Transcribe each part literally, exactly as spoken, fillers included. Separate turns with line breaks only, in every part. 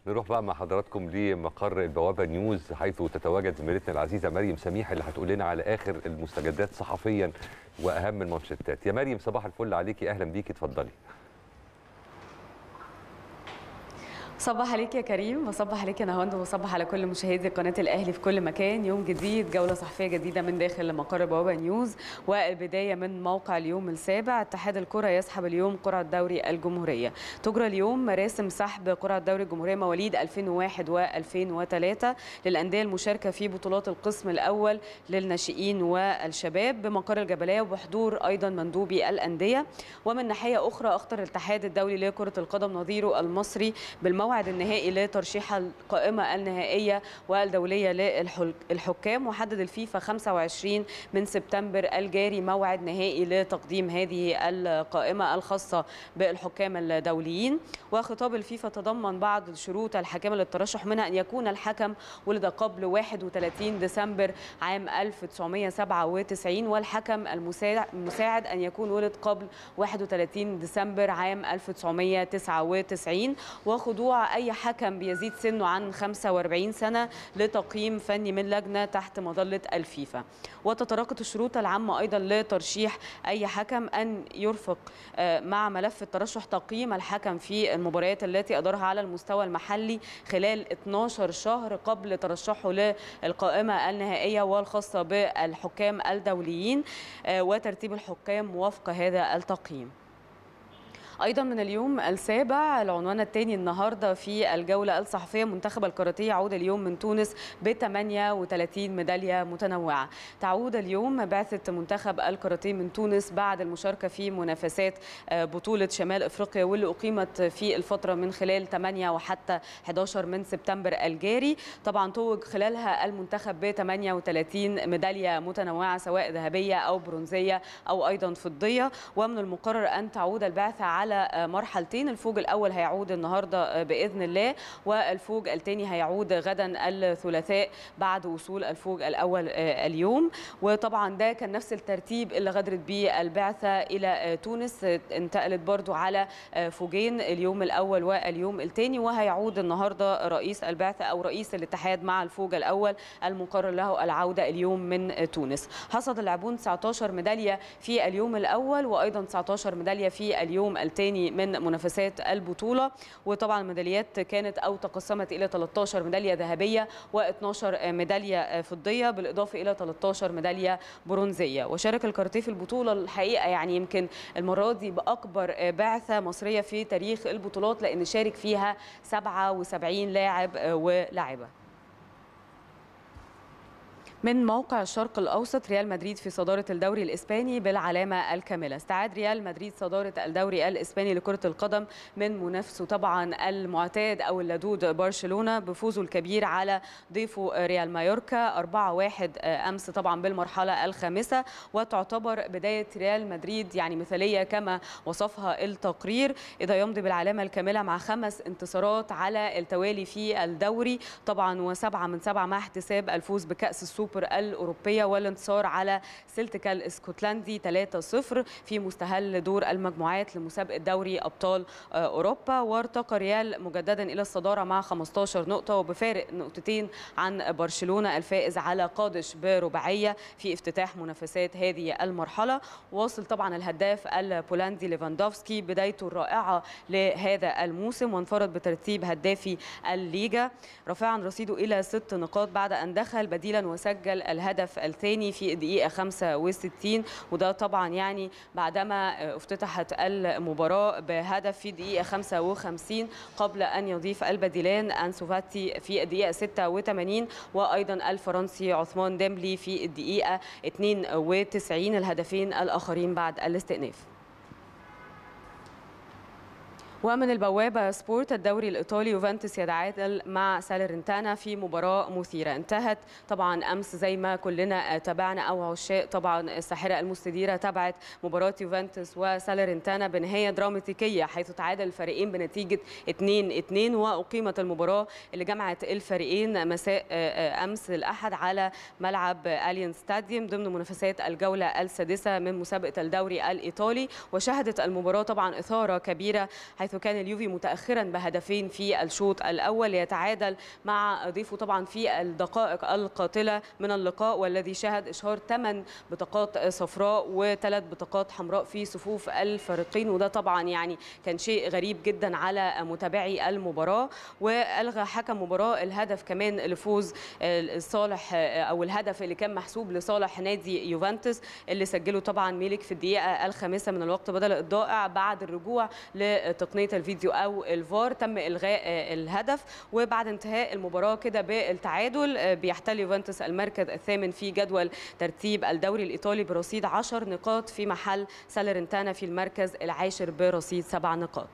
نروح بقى مع حضراتكم لمقر البوابه نيوز، حيث تتواجد زميلتنا العزيزه مريم سميح اللي هتقول لنا على اخر المستجدات صحفيا واهم المانشيتات. يا مريم صباح الفل عليكي، اهلا بيكي، اتفضلي.
صباح عليك يا كريم، وصباح عليك يا نهاوند، وصباح على كل مشاهدي قناه الاهلي في كل مكان. يوم جديد، جوله صحفيه جديده من داخل مقر بوابه نيوز، والبدايه من موقع اليوم السابع. اتحاد الكره يسحب اليوم قرعه دوري الجمهوريه. تجرى اليوم مراسم سحب قرعه دوري الجمهوريه مواليد ألفين وواحد وألفين وثلاثة للانديه المشاركه في بطولات القسم الاول للناشئين والشباب بمقر الجبليه، وبحضور ايضا مندوبي الانديه. ومن ناحيه اخرى اختار الاتحاد الدولي لكره القدم نظيره المصري بالموعد الموعد النهائي لترشيح القائمة النهائية والدولية للحكام، وحدد الفيفا خمسة وعشرين من سبتمبر الجاري موعد نهائي لتقديم هذه القائمة الخاصة بالحكام الدوليين. وخطاب الفيفا تضمن بعض الشروط الحكام للترشح، منها أن يكون الحكم ولد قبل واحد وثلاثين ديسمبر عام ألف وتسعمائة وسبعة وتسعين، والحكم المساعد أن يكون ولد قبل واحد وثلاثين ديسمبر عام ألف وتسعمائة وتسعة وتسعين، وخضوع أي حكم بيزيد سنه عن خمسة وأربعين سنة لتقييم فني من لجنة تحت مظلة الفيفا. وتتراقط الشروط العامة أيضا لترشيح أي حكم أن يرفق مع ملف الترشح تقييم الحكم في المباريات التي أدارها على المستوى المحلي خلال اثناشر شهر قبل ترشحه للقائمة النهائية والخاصة بالحكام الدوليين، وترتيب الحكام وفق هذا التقييم. ايضا من اليوم السابع، العنوان الثاني النهارده في الجوله الصحفيه، منتخب الكاراتيه يعود اليوم من تونس ب ثمانية وثلاثين ميداليه متنوعه. تعود اليوم بعثه منتخب الكاراتيه من تونس بعد المشاركه في منافسات بطوله شمال افريقيا واللي اقيمت في الفتره من خلال ثمانية وحتى أحد عشر من سبتمبر الجاري. طبعا توج خلالها المنتخب ب ثمانية وثلاثين ميداليه متنوعه سواء ذهبيه او برونزيه او ايضا فضيه. ومن المقرر ان تعود البعثه على على مرحلتين، الفوج الأول هيعود النهاردة بإذن الله، والفوج الثاني هيعود غدا الثلاثاء بعد وصول الفوج الأول اليوم. وطبعا ده كان نفس الترتيب اللي غادرت به البعثة إلى تونس، انتقلت برضو على فوجين، اليوم الأول واليوم الثاني، وهيعود النهاردة رئيس البعثة أو رئيس الاتحاد مع الفوج الأول المقرر له العودة اليوم من تونس. حصد اللاعبون تسعة عشر ميدالية في اليوم الأول، وأيضا تسعة عشر ميدالية في اليوم الثاني من منافسات البطولة. وطبعا الميداليات كانت أو تقسمت إلى ثلاثة عشر ميدالية ذهبية و12 ميدالية فضية، بالإضافة إلى ثلاثة عشر ميدالية برونزية. وشارك الكاراتيه في البطولة الحقيقة يعني يمكن المرة دي بأكبر بعثة مصرية في تاريخ البطولات، لأن شارك فيها سبعة وسبعين لاعب ولاعبة. من موقع الشرق الأوسط، ريال مدريد في صدارة الدوري الإسباني بالعلامة الكاملة. استعاد ريال مدريد صدارة الدوري الإسباني لكرة القدم من منافسه طبعا المعتاد أو اللدود برشلونة بفوزه الكبير على ضيفه ريال مايوركا أربعة واحد أمس طبعا بالمرحلة الخامسة. وتعتبر بداية ريال مدريد يعني مثالية كما وصفها التقرير، إذا يمضي بالعلامة الكاملة مع خمس انتصارات على التوالي في الدوري طبعا، وسبعة من سبعة مع احتساب الفوز بكأس السوبر الأوروبية والانتصار على سيلتيكا الاسكتلندي ثلاثة صفر في مستهل دور المجموعات لمسابقة دوري أبطال أوروبا. وارتقى ريال مجددا إلى الصدارة مع خمسة عشر نقطة وبفارق نقطتين عن برشلونة الفائز على قادش برباعية في افتتاح منافسات هذه المرحلة. واصل طبعا الهداف البولندي ليفاندوفسكي بدايته الرائعة لهذا الموسم، وانفرد بترتيب هدافي الليجا رافعا رصيده إلى ست نقاط بعد أن دخل بديلا وسجل سجل الهدف الثاني في الدقيقة خمسة وستين، وده طبعا يعني بعدما افتتحت المباراة بهدف في الدقيقة خمسة وخمسين قبل أن يضيف البديلان أنسو فاتي في الدقيقة ستة وثمانين وأيضا الفرنسي عثمان ديمبلي في الدقيقة اثنين وتسعين، الهدفين الآخرين بعد الاستئناف. ومن البوابة سبورت، الدوري الإيطالي يوفنتوس يتعادل مع سالرنتانا في مباراة مثيرة انتهت طبعا أمس زي ما كلنا تابعنا أو عشاق طبعا الساحرة المستديرة تابعت مباراة يوفنتوس وسالرنتانا بنهاية دراماتيكية، حيث تعادل الفريقين بنتيجة اثنين اثنين. وأقيمت المباراة اللي جمعت الفريقين مساء أمس الأحد على ملعب أليانز ستاديوم ضمن منافسات الجولة السادسة من مسابقة الدوري الإيطالي. وشهدت المباراة طبعا إثارة كبيرة، حيث كان اليوفي متأخرا بهدفين في الشوط الأول ليتعادل مع ضيفه طبعا في الدقائق القاتلة من اللقاء، والذي شهد إشهار ثمان بطاقات صفراء وثلاث بطاقات حمراء في صفوف الفريقين، وده طبعا يعني كان شيء غريب جدا على متابعي المباراة. وألغى حكم مباراة الهدف كمان لفوز صالح أو الهدف اللي كان محسوب لصالح نادي يوفنتوس اللي سجله طبعا ميلك في الدقيقة الخامسة من الوقت بدل الضائع بعد الرجوع لتقنية الفيديو أو الفار. تم إلغاء الهدف، وبعد انتهاء المباراة كده بالتعادل بيحتل يوفنتوس المركز الثامن في جدول ترتيب الدوري الإيطالي برصيد عشر نقاط، في محل سالرنتانا في المركز العاشر برصيد سبع نقاط.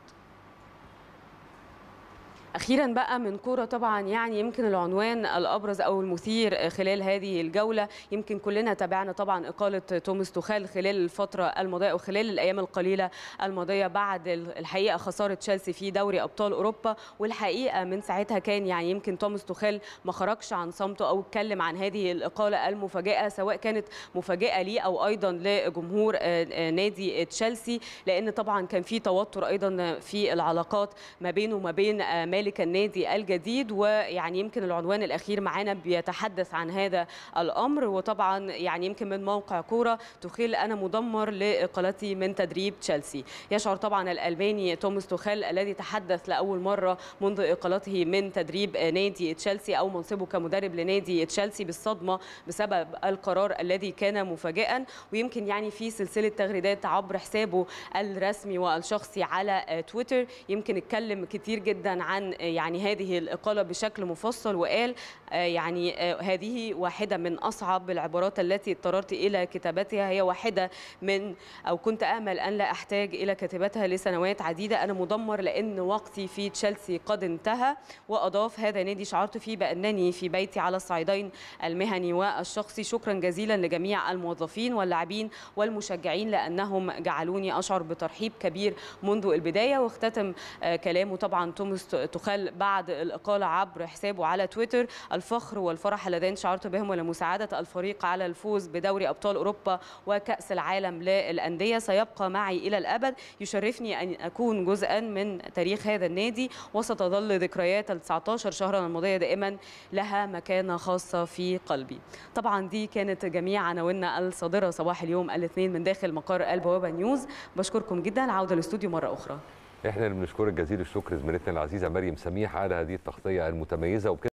أخيرا بقى من كورة طبعا، يعني يمكن العنوان الأبرز أو المثير خلال هذه الجولة، يمكن كلنا تابعنا طبعا إقالة توماس توخيل خلال الفترة الماضية وخلال الأيام القليلة الماضية بعد الحقيقة خسارة تشيلسي في دوري أبطال أوروبا. والحقيقة من ساعتها كان يعني يمكن توماس توخيل ما خرجش عن صمته أو اتكلم عن هذه الإقالة المفاجئة، سواء كانت مفاجئة ليه أو أيضا لجمهور نادي تشيلسي، لأن طبعا كان في توتر أيضا في العلاقات ما بينه وما بين مالك النادي الجديد. ويعني يمكن العنوان الأخير معانا بيتحدث عن هذا الأمر، وطبعا يعني يمكن من موقع كورة: توخيل أنا مدمر لإقالتي من تدريب تشيلسي. يشعر طبعا الألماني توماس توخيل الذي تحدث لأول مرة منذ إقالته من تدريب نادي تشيلسي أو منصبه كمدرب لنادي تشيلسي بالصدمة بسبب القرار الذي كان مفاجئا. ويمكن يعني في سلسلة تغريدات عبر حسابه الرسمي والشخصي على تويتر يمكن اتكلم كتير جدا عن يعني هذه الإقالة بشكل مفصل، وقال يعني هذه واحدة من أصعب العبارات التي اضطررت إلى كتابتها، هي واحدة من أو كنت أمل أن لا أحتاج إلى كتابتها لسنوات عديدة. أنا مدمر لأن وقتي في تشيلسي قد انتهى. وأضاف: هذا نادي شعرت فيه بأنني في بيتي على الصعيدين المهني والشخصي. شكرا جزيلا لجميع الموظفين واللاعبين والمشجعين لأنهم جعلوني أشعر بترحيب كبير منذ البداية. واختتم كلامه طبعا توماس توخيل بعد الإقالة عبر حسابه على تويتر: الفخر والفرح اللذان شعرت بهم ولمساعدة الفريق على الفوز بدوري أبطال أوروبا وكأس العالم للأندية سيبقى معي إلى الأبد. يشرفني أن أكون جزءا من تاريخ هذا النادي، وستظل ذكريات ال تسعة عشر شهرا الماضية دائما لها مكانة خاصة في قلبي. طبعا دي كانت جميع عناويننا الصادرة صباح اليوم الاثنين من داخل مقر البوابة نيوز. بشكركم جدا. عودة للاستوديو مرة أخرى.
احنا اللي بنشكرك جزيل الشكر زميلتنا العزيزه مريم سميح على هذه التغطيه المتميزه. وبكده